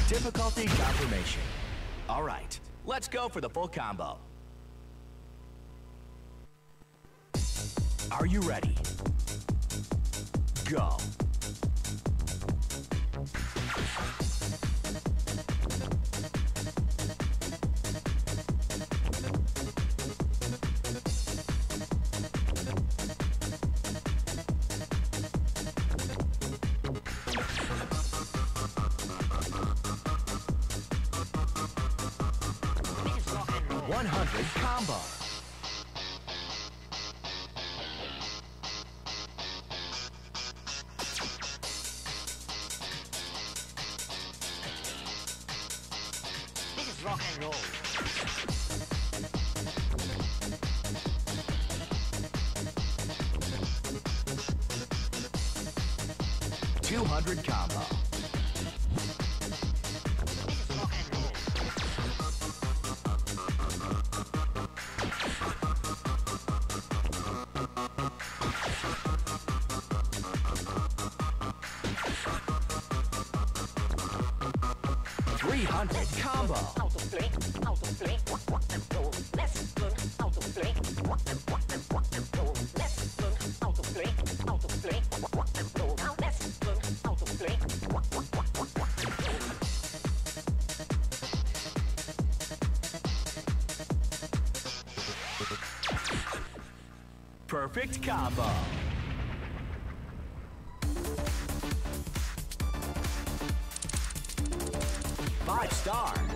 Difficulty confirmation. All right, let's go for the full combo. Are you ready? Go. Combo. This is rock and roll. $200 combo. 300 combo. How to play, rock and roll. Let's learn how to play, rock and roll. Let's learn how to play, rock and roll. Now let's learn how to play, rock and roll. Perfect combo. 5 star.